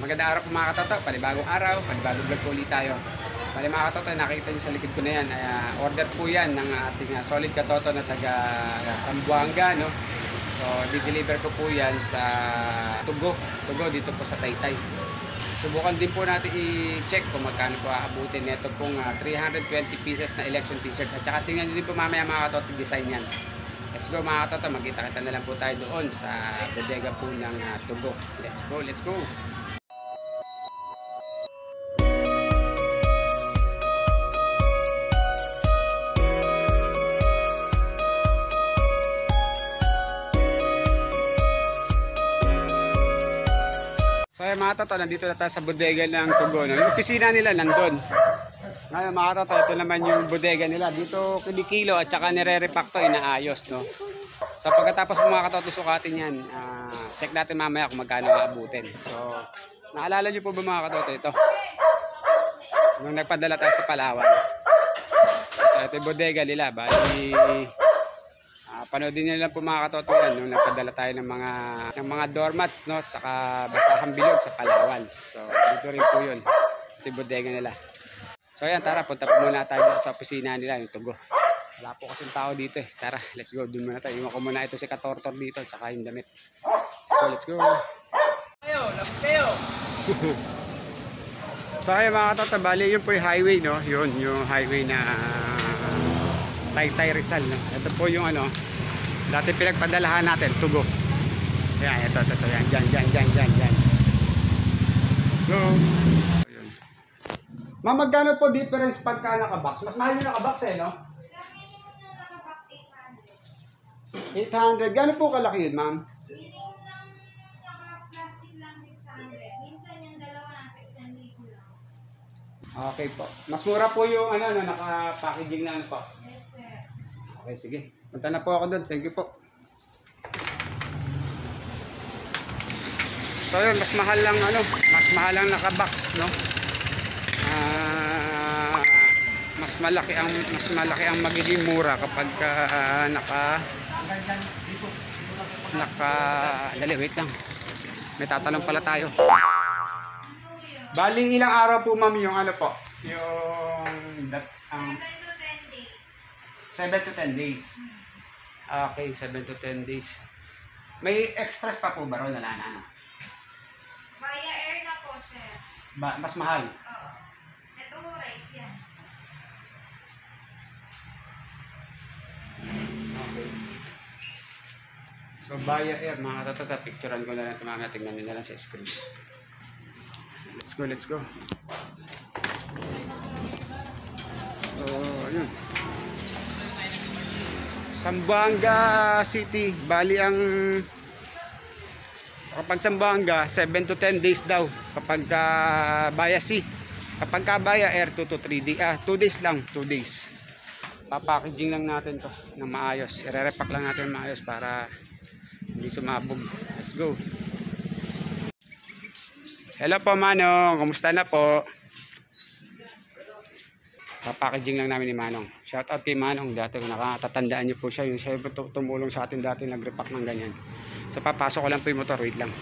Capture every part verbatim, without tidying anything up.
Magandang araw po mga katoto, panibagong araw, panibagong vlog po ulit tayo. Bali mga katoto, nakikita nyo sa likod ko na yan, ay, uh, order po yan ng ating uh, solid katoto na taga uh, Zamboanga, no? So, di-deliver ko po yan sa Tugo, Tugo dito po sa Taytay. Subukan din po natin i-check kung magkano po aabutin nito pong uh, three hundred twenty pieces na election t-shirt. At saka tingnan nyo din po mamaya mga katoto design yan. Let's go mga katoto, magkita-kita na lang po tayo doon sa bodega po ng uh, Tugo. Let's go, let's go! So ay mga katoto, nandito na tayo sa bodega ng Tugo, no? Yung opisina nila nandun. Ngayon mga katoto, ito naman yung bodega nila. Dito kinikilo at saka nire-repack to, inaayos, no? So pagkatapos mga katoto sukatin yan, uh, check natin mamaya kung magkano aabutin. So naalala nyo po ba mga katoto ito? Nung nagpadala tayo sa Palawan. Ito, ito yung bodega nila. Bali, uh, panoodin nyo lang po mga katoto yan. Nung nagpadala tayo ng mga, ng mga doormats, no? Tsaka basahang bilog sa Palawan. So dito rin po yun. Ito yung bodega nila. So ayan, tara, punta po muna tayo dito sa opisina nila, yung Tugo. Wala po kasing tao dito eh. Tara, let's go. Doon muna tayo. Iwan ko muna ito si Katortor dito, tsaka yung damit. So let's go. Kayo, labas kayo. So ayan mga katoto, bali yun po yung highway, no? Yun, yung highway na uh, Taytay Rizal, no? Ito po yung ano, dati pinagpadalahan natin, Tugo. Ayan, ito, ito, ito. Yan, dyan, dyan, dyan, dyan, dyan. Let's go. Ma'am, magkano po difference pagka naka-box? Mas mahal yung naka-box eh, no? eight hundred. Gano'n po kalaki yun, ma'am? Yung naka-plastic lang six hundred. Minsan yung dalawa na six hundred lang. Okay po. Mas mura po yung ano, no, naka-packaging na ano po. Yes, sir. Okay, sige. Punta na po ako doon. Thank you po. So yun, mas mahal lang ano, mas mahal lang naka-box, no? Uh, mas malaki ang mas malaki ang magiging mura kapag uh, naka naka dali, wait lang, may tatanong pala tayo. Bali ilang araw po ma'am yung ano po, yung that, um, seven to ten days. Okay, seven to ten days. May express pa po ba ron? Wala na, ano? Via air na po, sir. Ba, mas mahal? Oo. Ito mo right yan. Okay. So via air, mga katoto, picturean ko na lang ito mga tingnan nyo na lang sa screen. Let's go, let's go. So, yun. Zamboanga City, bali ang kapag Zamboanga, seven to ten days daw. Kapag uh, via sea, kapag ka via air, two to three days, ah, two days lang, two days. Papackaging lang natin to na maayos. Ire-repack lang natin maayos para hindi sumabog. Let's go. Hello po Manong, kumusta na po? Papackaging lang namin ni Manong. Shout out kay Manong, dati nakatatandaan niyo po siya. Yung siya yung tumulong sa atin dati, nag-repack ng ganyan. So papasok ko lang po yung motor, wait lang.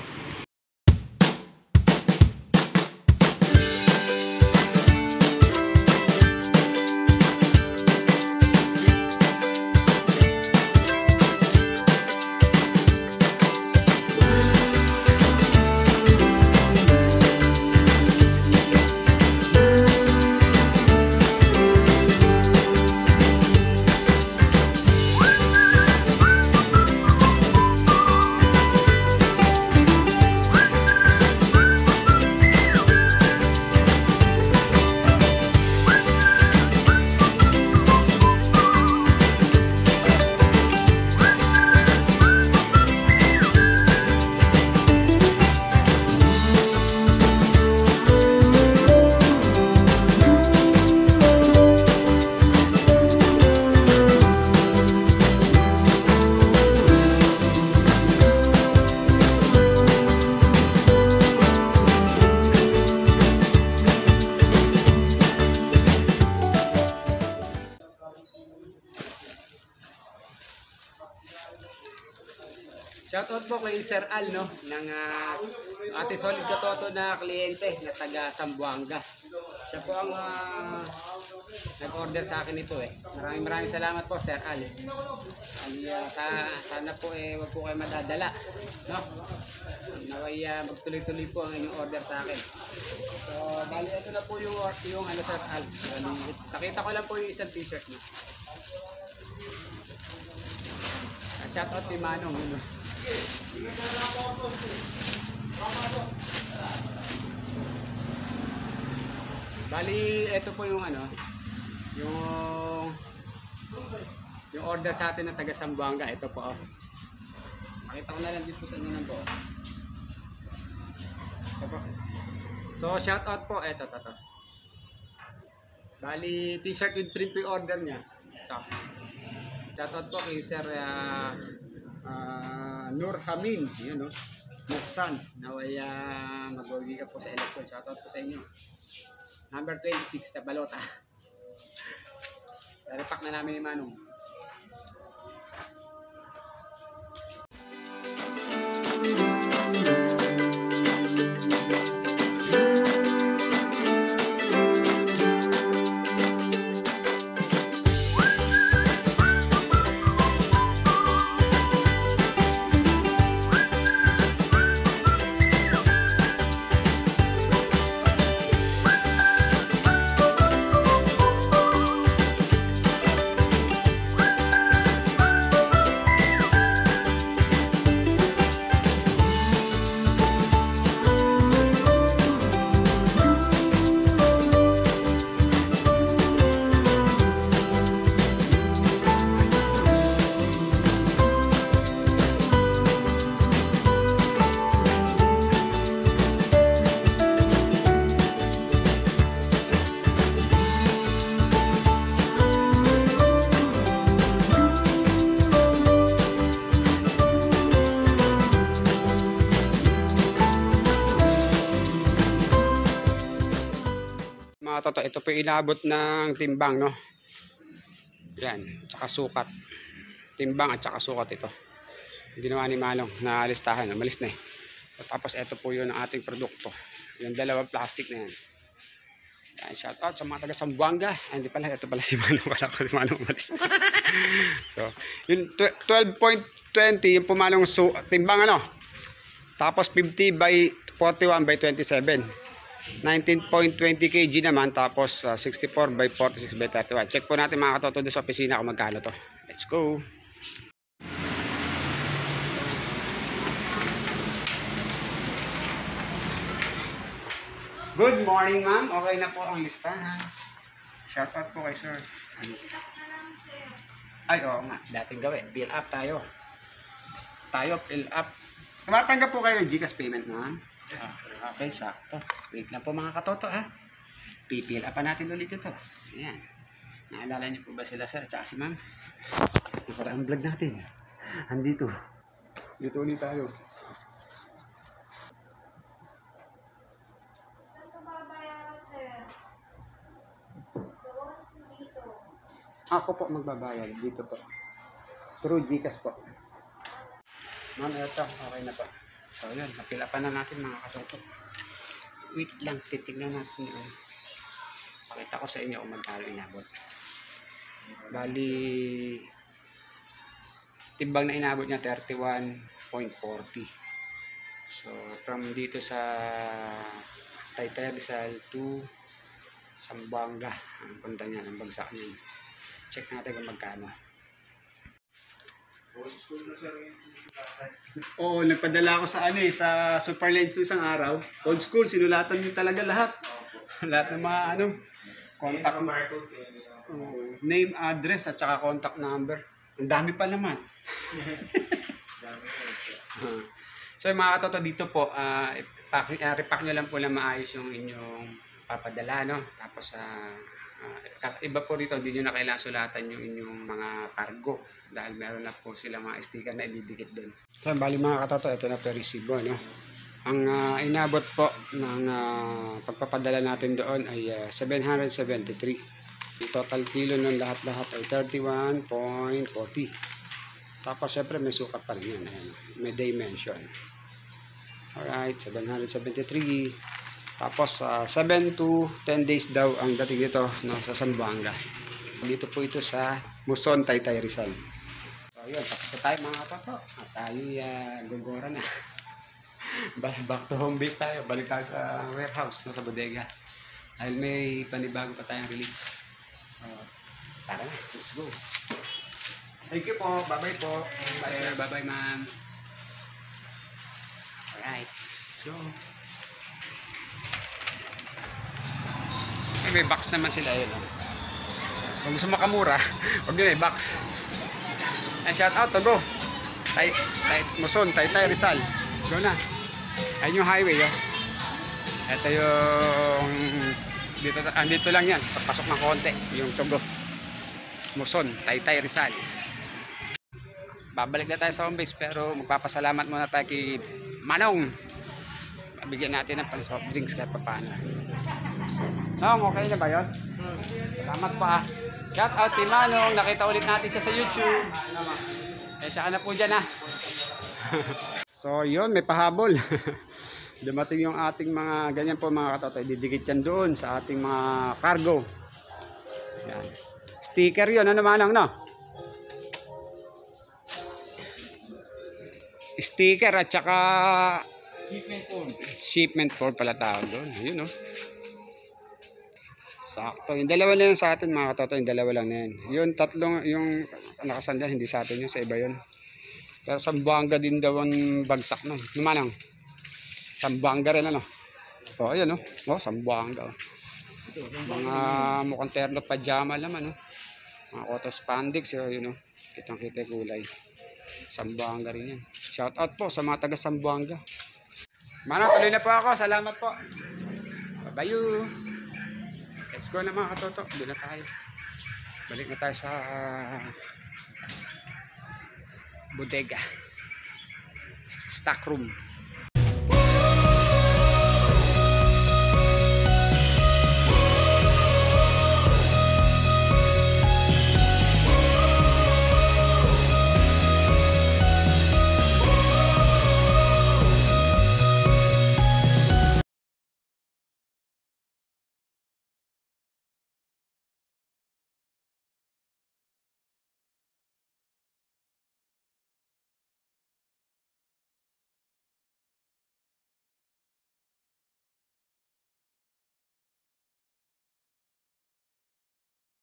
Shoutout po kay Sir Al, no, ng uh, Ate Solid Katoto na kliyente na taga Zamboanga. Siya po ang uh, nag-order sa akin ito eh. Maraming maraming salamat po, Sir Al. Ay, uh, sa, sana po eh, wag po kayo madadala, no? Naway uh, magtuloy-tuloy po ang inyong order sa akin. So, bali ito na po yung, yung ano, Sir Al. Nakita ko lang po yung isang t-shirt niya. Uh, shoutout ni Manong, yun, no? Bali, ito po yung ano, yung yung order sa atin ng taga Zamboanga. Ito po, oh. Makita ko na lang dito sa inyo ng buo. Ito po. So, shout out po. Ito, ito, ito. Bali, t-shirt with print pre-order niya. Ito. Shout out po kay Sir uh, uh, Nur Hamin. Yun, no? Muksan. Naway uh, mag-uwi ka po sa election. Shout out po sa inyo. Number twenty-six sa balota. Repack na namin ni Manong. Mga toto, ito po inabot ng timbang, no? Yan, tsaka sukat. Timbang at tsaka sukat ito. Ginawa ni Manong na listahan, malis na eh. Tapos ito po yun ang ating produkto. Yung dalawang plastic na yan. Yan, shout out sa mga taga Zamboanga. Ay, hindi pala, ito pala si Manong. Kala ko si Manong malis na. So, yung twelve point twenty, yung pumalong su timbang, ano? Tapos fifty by forty-one by twenty-seven. nineteen point two zero kilograms naman, tapos uh, sixty-four by forty-six by thirty-one. Check po natin mga katoto doon sa opisina kung magkano to. Let's go! Good morning, ma'am. Okay na po ang listahan. Shout out po kay sir. Ay, oo nga. Dating gawin. Fill up tayo. Tayo, fill up. Tumatanggap po kayo ng GCash payment, ma'am. Ah, okay, sakto. Wait lang po mga katoto, ha. Pipil up pa natin ulit ito. Ayan. Naalala niyo po ba sila, sir? At saka si ma'am? Para ang vlog natin. Andito. Dito ulit tayo. Saan ka babayaran, sir? Doon, dito. Ako po magbabayad. Dito po. Through GCash po. Ma'am, ito. Okay na po. So yun, napila pa na natin mga katoto. Wait lang, titignan natin yun. Pakita ko sa inyo kung magkano inabot. Bali, timbang na inabot niya thirty-one point four zero. So from dito sa Taytay Rizal to Zamboanga, ang punta niya, ang bagsak niya. Check natin kung magkano. Oo, nagpadala ako sa ano eh, sa Super Lens isang araw. Old school, sinulatan niyo talaga lahat. Lahat ng mga ano, contact uh, name, address at saka contact number. Ang dami pa naman. uh, so yung mga katoto dito po, uh, ipack, uh, repack nyo lang po na maayos yung inyong papadala, no? Tapos uh, uh, iba po dito, hindi nyo na kailangan sulatan yung inyong mga cargo dahil meron na po sila mga sticker na ididikit doon. So bali mga katoto, ito na po resibo, no? Ang uh, inabot po ng uh, pagpapadala natin doon ay uh, seven hundred seventy-three. Yung total kilo ng lahat-lahat ay thirty-one point four zero. Tapos syempre may sukat pa rin yan. Ayan, may dimension. Alright, seven seventy-three. Tapos uh, seven to ten days daw ang dating dito, no, sa Zamboanga. Dito po ito sa Muson, Taytay, Rizal. So yun, tapos na tayo mga kato. At tayo uh, gugora na. Back to home base tayo. Balik tayo sa warehouse, no, sa bodega. Dahil may panibago pa tayong release. So, tara na, let's go. Thank you po. Bye-bye po. Bye sir. Bye-bye ma'am. Alright. Let's go. Eh, may box naman sila yun. Oh. Kung gusto makamura, huwag yun eh, box. Ay, shout out to go. Tay, tay, Muson, Taytay, Rizal. Let's go na. Ayun yung highway. Oh. Ito yung dito, andito lang yan. Papasok ng konti. Yung Tugo. Muson, Taytay, Rizal. Babalik na tayo sa home base pero magpapasalamat muna tayo kay Manong. Bigyan natin ng pang soft drinks kahit pa paano. Nong, okay na ba yun? Hmm. Salamat pa. Shout out kay Manong. Nakita ulit natin siya sa YouTube. Eh, siya ka na po dyan ha. So yun, may pahabol. Dumating yung ating mga ganyan po mga katotoy. Didikit yan doon sa ating mga cargo. Yan. Sticker yun. Ano Manong, no? Sticker at saka Shipment form. shipment form pala tawag doon. Ayun, no? Sakto. Yung dalawa lang sa atin mga katoto, yung dalawa lang na yan. Yung tatlong, yung nakasandal, hindi sa atin yun, sa iba yun. Pero Zamboanga din daw ang bagsak na. Numanang. Zamboanga rin ano. O, ayan no. O, Zamboanga. Mga mukhang terno pajama naman no. Mga auto spandex, yun no. Kitang kita kulay. Zamboanga rin yan. Shout out po sa mga taga Zamboanga. Mano, tuloy na po ako. Salamat po. Bye-bye. Let's go na mga katoto. Doon na tayo. Balik na tayo sa bodega. Stock room.